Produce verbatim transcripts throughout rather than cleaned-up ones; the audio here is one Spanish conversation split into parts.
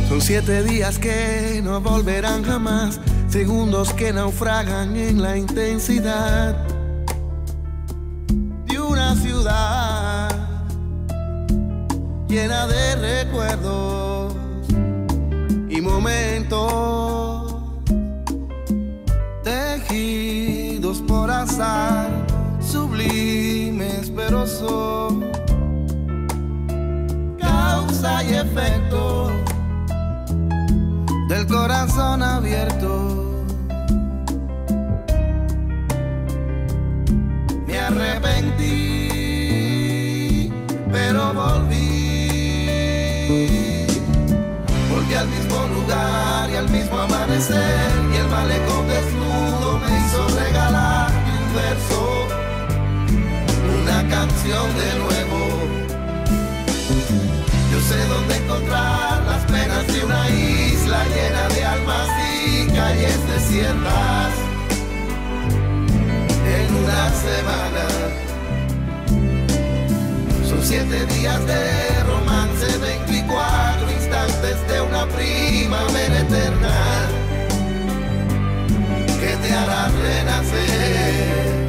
Son siete días que no volverán jamás, segundos que naufragan en la intensidad de una ciudad llena de recuerdos y momentos tejidos por azar, sublimes pero son causa y efecto del corazón abierto. Me arrepentí, pero volví. Volví al mismo lugar y al mismo amanecer, y el malecón desnudo me hizo regalar un verso, una canción de nuevo. Yo sé dónde encontrar las penas de una isla llena de almas y calles desiertas en una semana. Son siete días de romance, veinticuatro instantes de una primavera eterna que te hará renacer.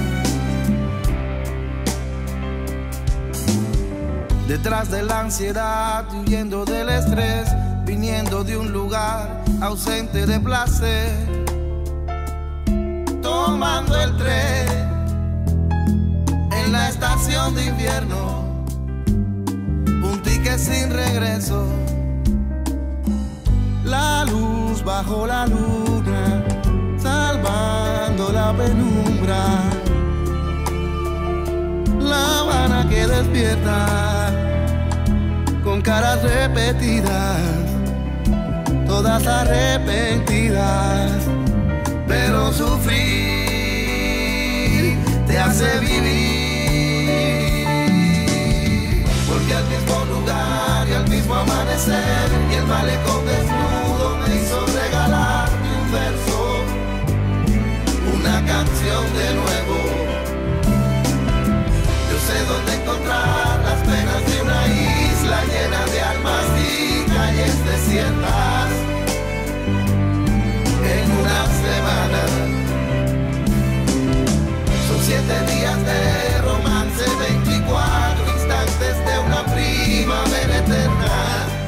Detrás de la ansiedad, huyendo del estrés, viniendo de un lugar ausente de placer, tomando el tren en la estación de invierno, un ticket sin regreso, la luz bajo la luna, salvando la penumbra, La Habana que despierta con caras repetidas, todas arrepentidas, pero sufrir te hace vivir. Porque al mismo lugar y al mismo amanecer, y el malecón desnudo me hizo regalar un verso, una canción de nuevo. Yo sé dónde encontrar las penas de una isla llena de almas y calles desiertas en una semana. Son siete días de romance, veinticuatro instantes de una primavera eterna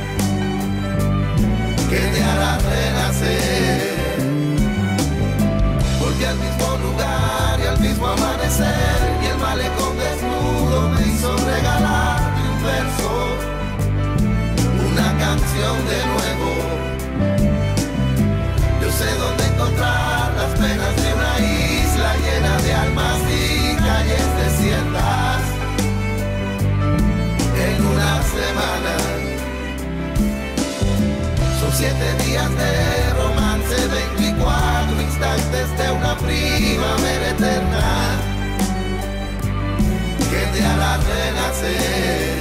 que te hará renacer. Porque al mismo lugar y al mismo amanecer, y el malecón desnudo me hizo regalar un verso, una canción de nuevo. Yo sé dónde encontrar las penas de una isla llena de almas y calles desiertas en una semana. Son siete días de romance, veinticuatro instantes de una primavera eterna que te hará renacer.